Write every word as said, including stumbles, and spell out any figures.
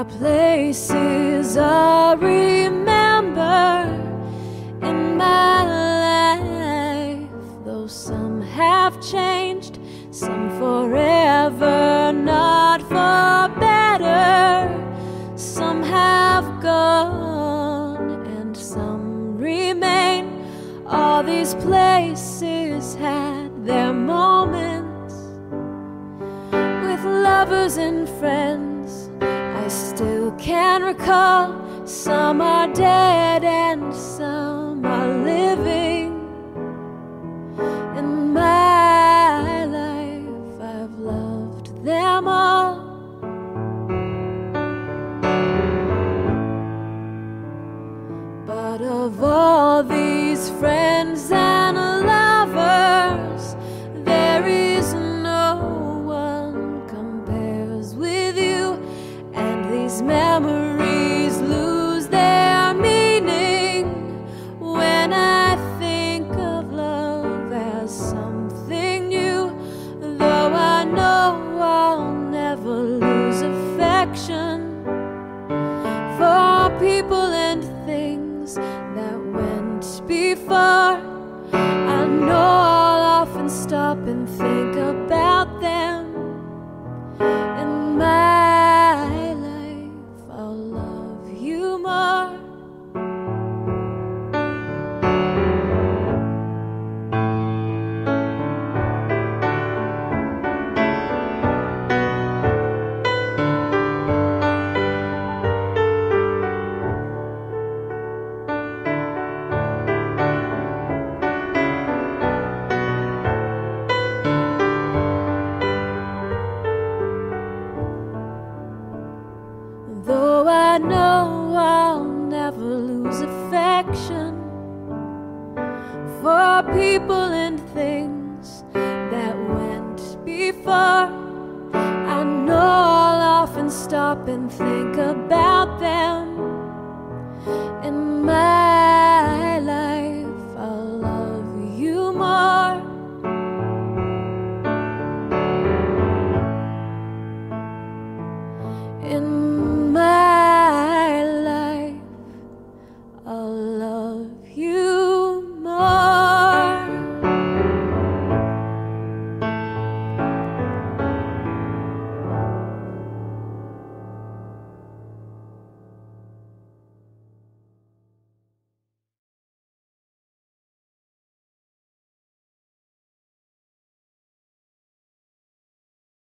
are places I remember in my life, though some have changed, some forever, not for better. Some have gone and some remain. All these places had their moments with lovers and friends I still can recall. Some are dead and some are living. In my life I've loved them all. But of all these friends and lovers, there is no one compares with you. And these memories lose their meaning when I think of love as something new. Though I know I'll never lose affection for people and things that went before. I know I'll often stop and think about them. In my life I'll love you more. Though I know I'll never lose affection for people and things that went before, I know I'll often stop and think about them. In my